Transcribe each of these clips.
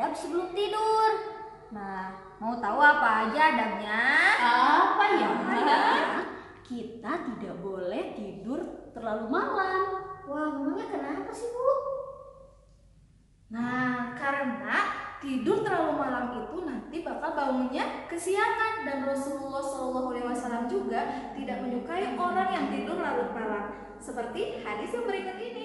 adab sebelum tidur. Nah, mau tahu apa aja adabnya? Apa ya? Kita tidak boleh tidur terlalu malam. Wah, memangnya kenapa sih, Bu? Nah, karena tidur terlalu malam itu nanti bakal bangunnya kesiangan, dan Rasulullah SAW juga tidak menyukai orang yang tidur larut malam, seperti hadis yang berikut ini.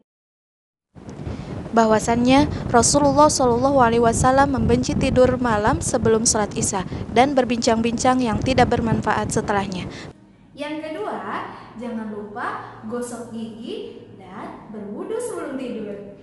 Bahwasannya Rasulullah SAW membenci tidur malam sebelum sholat Isya dan berbincang-bincang yang tidak bermanfaat setelahnya. Yang kedua, jangan lupa gosok gigi dan berwudu sebelum tidur.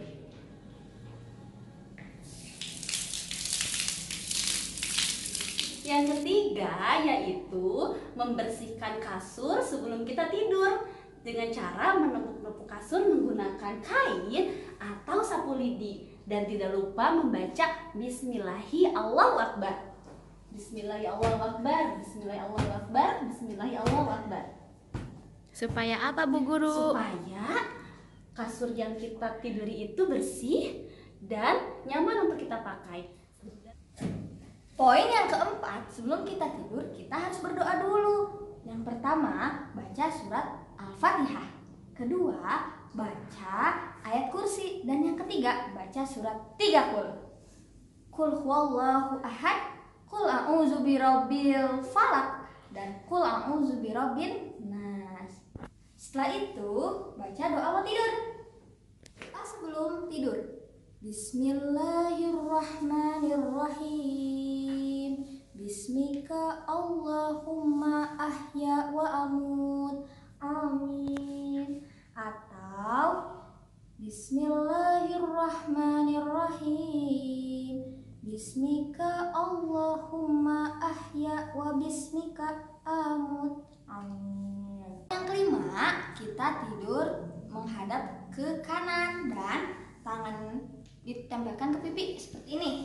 Yang ketiga yaitu membersihkan kasur sebelum kita tidur dengan cara menepuk-nepuk kasur menggunakan kain atau sapu lidi, dan tidak lupa membaca Bismillahirrahmanirrahim. Bismillahirrahmanirrahim. Bismillahirrahmanirrahim. Bismillahirrahmanirrahim. Supaya apa, Bu Guru? Supaya kasur yang kita tiduri itu bersih dan nyaman untuk kita pakai. Poin yang keempat, sebelum kita tidur kita harus berdoa dulu. Yang pertama, baca surat Al-Fatihah. Kedua, baca ayat kursi. Dan yang ketiga, baca surat 3 Qul. Qul huwallahu ahad, Qul a'udzu birabbil falaq, dan Qul a'udzu birabbin nas. Setelah itu, baca doa mau tidur. Doa sebelum tidur. Bismillahirrahmanirrahim. Bismika Allahumma ahya wa amut. Amin. Atau Bismillahirrahmanirrahim. Bismika Allahumma ahya wa bismika amut. Amin. Yang kelima, kita tidur menghadap ke kanan dan tangan ditempelkan ke pipi seperti ini.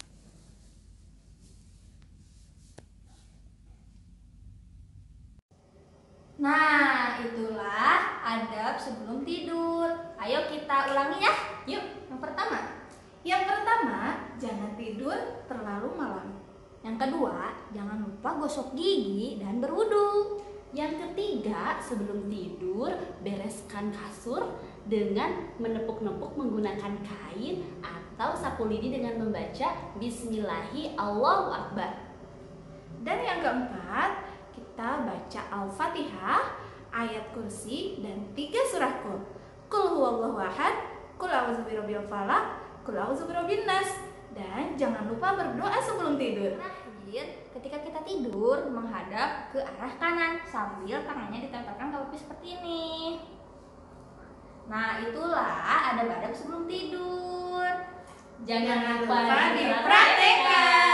Nah, itulah adab sebelum tidur. Ayo kita ulangi ya. Yuk, Yang pertama, jangan tidur terlalu malam. yang kedua, jangan lupa gosok gigi dan berwudu. Yang ketiga, sebelum tidur, bereskan kasur dengan menepuk-nepuk menggunakan kain atau sapu lidi dengan membaca Bismillahirrahmanirrahim. Dan yang keempat, kita baca Al-Fatihah, ayat kursi, dan 3 surah Qul. Qul huwallahu ahad, Qul a'udzu birabbil falaq, Qul a'udzu birabbin nas. Dan jangan lupa berdoa sebelum tidur. Terakhir, ketika kita tidur menghadap ke arah kanan sambil tangannya ditempelkan ke pipi seperti ini. Nah, itulah adab-adab sebelum tidur. Jangan Jangan lupa dipraktekkan.